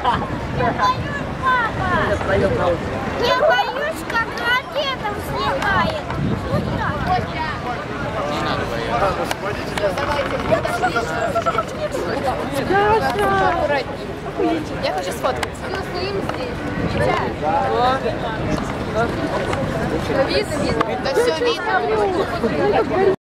папа. Я боюсь, как ракетом слетает. Вот так. Не надо бояться. Я хочу сфоткаться. Видно, видно. Да все видно.